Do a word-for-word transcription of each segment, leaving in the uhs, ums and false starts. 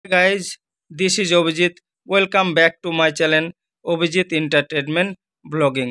Guys, this is Obhijit. Welcome back to my channel Obhijit Entertainment Vlogging.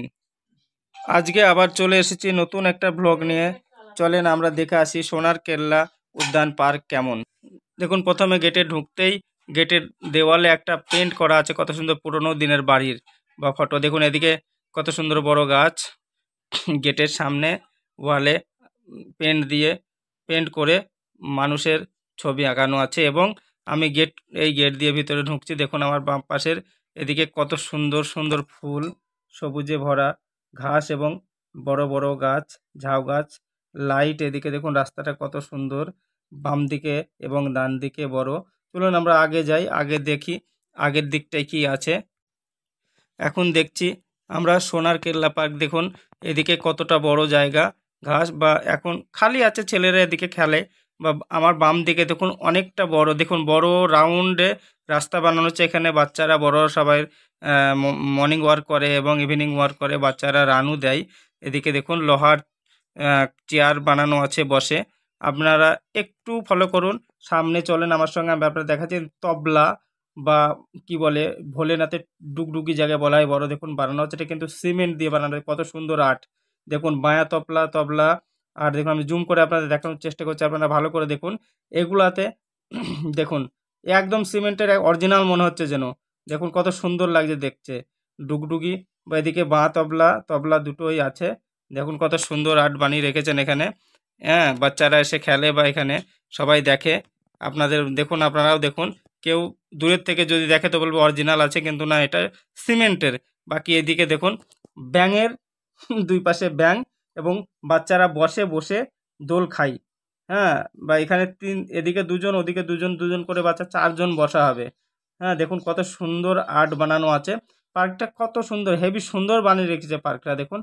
আজকে আবার চলে এসেছি নতুন একটা ব্লগ নিয়ে। চলেন আমরা দেখে আসি সোনার কেল্লা উদ্যান পার্ক কেমন। দেখুন প্রথমে গেটে ঢুকতেই গেটের দেওয়ালে একটা পেন্ট করা আছে কত সুন্দর পুরনো দিনের বাড়ির বা ফটো। দেখুন এদিকে কত সুন্দর বড় গাছ, গেটের সামনে ওয়ালে পেন্ট দিয়ে পেন্ট করে মানুষের ছবি আঁকানো আছে এবং আমি গেট এই গেট দিয়ে ভিতরে ঢুকছি। দেখুন আমার বাম পাশের এদিকে কত সুন্দর সুন্দর ফুল, সবুজে ভরা ঘাস এবং বড় বড় গাছ, ঝাউ গাছ, লাইট। এদিকে দেখুন রাস্তাটা কত সুন্দর, বাম দিকে এবং ডান দিকে বড়। চলুন আমরা আগে যাই, আগে দেখি আগের দিকটায় কি আছে। এখন দেখছি আমরা সোনার কেল্লা পার্ক। দেখুন এদিকে কতটা বড় জায়গা, ঘাস বা এখন খালি আছে, ছেলেরা এদিকে খেলে। বা আমার বাম দিকে দেখুন অনেকটা বড়, দেখুন বড় রাউন্ডে রাস্তা বানানো হচ্ছে। এখানে বাচ্চারা বড়রা সবাই মর্নিং ওয়ার্ক করে এবং ইভিনিং ওয়ার্ক করে, বাচ্চারা রানও দেয়। এদিকে দেখুন লোহার চেয়ার বানানো আছে বসে। আপনারা একটু ফলো করুন, সামনে চলেন আমার সঙ্গে। আমি আপনারা দেখাচ্ছি তবলা বা কি বলে ভোলেনাথের ডুগডুগি জায়গায় বলা হয় বড়। দেখুন বানানো হচ্ছে, এটা কিন্তু সিমেন্ট দিয়ে বানানো, কত সুন্দর আর্ট। দেখুন বায়া তবলা তবলা আর দেখুন আমি জুম করে আপনাদের দেখানোর চেষ্টা করছি, আপনারা ভালো করে দেখুন। এগুলাতে দেখুন একদম সিমেন্টের অরিজিনাল মনে হচ্ছে যেন। দেখুন কত সুন্দর লাগছে দেখতে ডুগডুগি। বা এদিকে বাঁ তবলা তবলা দুটোই আছে। দেখুন কত সুন্দর আর্ট বানিয়ে রেখেছেন এখানে। হ্যাঁ, বাচ্চারা এসে খেলে বা এখানে সবাই দেখে। আপনাদের দেখুন, আপনারাও দেখুন। কেউ দূরের থেকে যদি দেখে তো বলবো অরিজিনাল আছে, কিন্তু না, এটা সিমেন্টের। বাকি এদিকে দেখুন ব্যাঙের দুই পাশে ব্যাঙ এবং বাচ্চারা বসে বসে দোল খাই। হ্যাঁ, বা এখানে তিন, এদিকে দুজন ওদিকে দুজন, দুজন করে বাচ্চা চারজন বসা হবে। হ্যাঁ, দেখুন কত সুন্দর আর্ট বানানো আছে। পার্কটা কত সুন্দর, হেভি সুন্দর বানিয়ে রেখেছে পার্কটা। দেখুন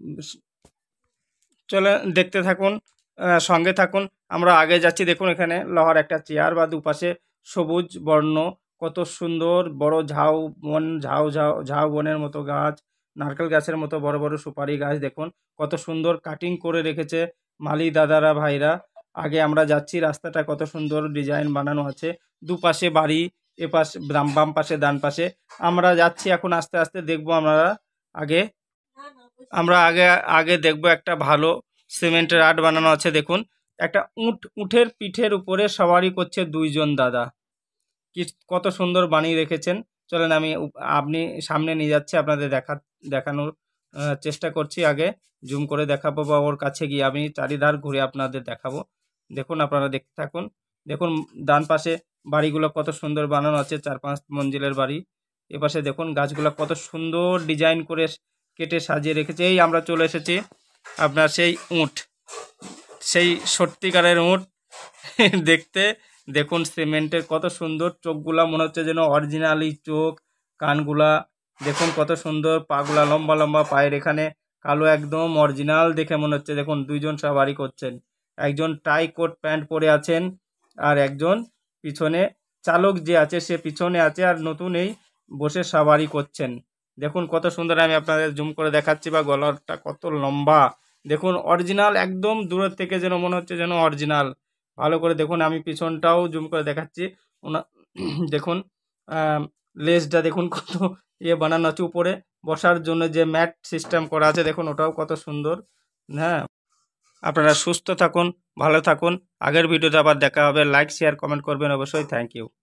চলে দেখতে থাকুন, সঙ্গে থাকুন। আমরা আগে যাচ্ছি। দেখুন এখানে লোহার একটা চেয়ার বা দুপাশে সবুজ বর্ণ, কত সুন্দর বড় ঝাউ বন, ঝাউ ঝাউ ঝাউ বনের মতো গাছ, নারকেল গাছের মতো বড় বড় সুপারি গাছ। দেখুন কত সুন্দর কাটিং করে রেখেছে মালি দাদারা ভাইরা। আগে আমরা যাচ্ছি, রাস্তাটা কত সুন্দর ডিজাইন বানানো আছে, দুপাশে বাড়ি, এ পাশে বাম পাশে ডান পাশে। আমরা যাচ্ছি এখন আস্তে আস্তে দেখবো। আমরা আগে আমরা আগে আগে দেখবো একটা ভালো সিমেন্টের আর্ট বানানো আছে। দেখুন একটা উট, উটের পিঠের উপরে সওয়ারি করছে দুইজন দাদা, কি কত সুন্দর বানিয়ে রেখেছেন। চলেন আমি আপনি সামনে নিয়ে যাচ্ছি, আপনাদের দেখা দেখানোর চেষ্টা করছি। আগে জুম করে দেখাবো বা ওর কাছে গিয়ে আমি চারিধার ঘুরে আপনাদের দেখাবো। দেখুন আপনারা দেখতে থাকুন। দেখুন ডান পাশে বাড়িগুলো কত সুন্দর বানানো আছে, চার পাঁচ মঞ্জিলের বাড়ি। এপাশে দেখুন গাছগুলো কত সুন্দর ডিজাইন করে কেটে সাজিয়ে রেখেছে। এই আমরা চলে এসেছি আপনার সেই উট, সেই সত্যিকারের উট দেখতে। দেখুন সিমেন্টের কত সুন্দর চোখগুলা, মনে হচ্ছে যেন অরিজিনালি চোখ। কানগুলা দেখুন কত সুন্দর, পাগুলা লম্বা লম্বা, পায়ের এখানে কালো, একদম অরিজিনাল দেখে মনে হচ্ছে। দেখুন দুইজন সওয়ারি করছেন, একজন টাই কোট প্যান্ট পরে আছেন আর একজন পিছনে চালক যে আছে সে পিছনে আছে আর নতুন এই বসে সওয়ারি করছেন। দেখুন কত সুন্দর, আমি আপনাদের জুম করে দেখাচ্ছি। বা গলাটা কত লম্বা, দেখুন অরিজিনাল একদম দূরের থেকে যেন মনে হচ্ছে যেন অরিজিনাল। ভালো করে দেখুন, আমি পিছনটাও জুম করে দেখাচ্ছি। ওনা দেখুন লেজটা দেখুন কত ইয়ে বানানো আছে, উপরে বসার জন্য যে ম্যাট সিস্টেম করা আছে দেখুন ওটাও কত সুন্দর। হ্যাঁ, আপনারা সুস্থ থাকুন, ভালো থাকুন। আগের ভিডিওতে আবার দেখা হবে। লাইক শেয়ার কমেন্ট করবেন অবশ্যই। Thank you.